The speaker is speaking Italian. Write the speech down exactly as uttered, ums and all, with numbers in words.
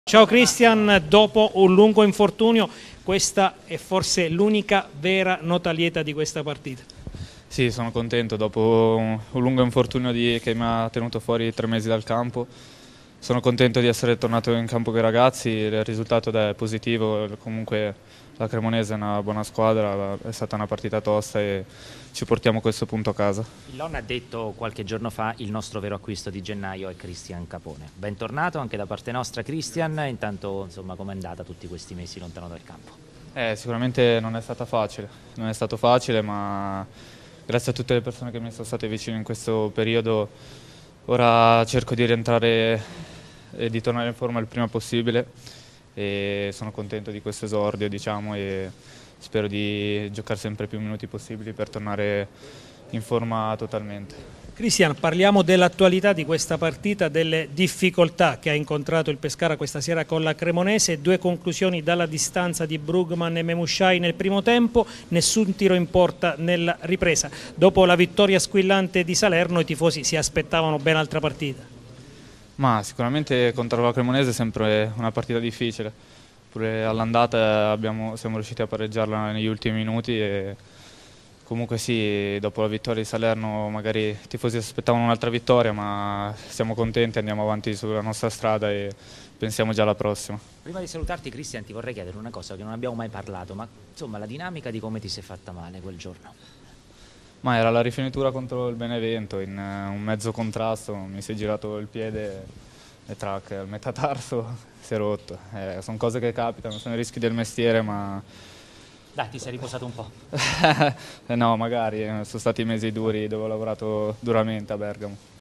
Ciao Christian, dopo un lungo infortunio, questa è forse l'unica vera nota lieta di questa partita. Sì, sono contento, dopo un lungo infortunio di, che mi ha tenuto fuori tre mesi dal campo. Sono contento di essere tornato in campo con i ragazzi, il risultato è positivo, comunque la Cremonese è una buona squadra, è stata una partita tosta e ci portiamo questo punto a casa. Il Lon ha detto qualche giorno fa il nostro vero acquisto di gennaio è Cristian Capone. Bentornato anche da parte nostra Cristian, intanto insomma com'è andata tutti questi mesi lontano dal campo? Eh, sicuramente non è stata facile, non è stato facile ma grazie a tutte le persone che mi sono state vicine in questo periodo ora cerco di rientrare e di tornare in forma il prima possibile e sono contento di questo esordio, diciamo, e spero di giocare sempre più minuti possibili per tornare in forma totalmente. Cristian, parliamo dell'attualità di questa partita, delle difficoltà che ha incontrato il Pescara questa sera con la Cremonese, due conclusioni dalla distanza di Brugman e Memushai nel primo tempo, nessun tiro in porta nella ripresa. Dopo la vittoria squillante di Salerno i tifosi si aspettavano ben altra partita. Ma sicuramente contro la Cremonese è sempre una partita difficile, pure all'andata siamo riusciti a pareggiarla negli ultimi minuti e comunque sì, dopo la vittoria di Salerno magari i tifosi aspettavano un'altra vittoria, ma siamo contenti, andiamo avanti sulla nostra strada e pensiamo già alla prossima. Prima di salutarti Cristian ti vorrei chiedere una cosa che non abbiamo mai parlato, ma insomma la dinamica di come ti sei fatta male quel giorno. Ma era la rifinitura contro il Benevento, in uh, un mezzo contrasto, mi si è girato il piede e track al metatarso si è rotto. Eh, sono cose che capitano, sono i rischi del mestiere, ma... Dai, ti sei riposato un po'? eh no, magari, sono stati mesi duri dove ho lavorato duramente a Bergamo.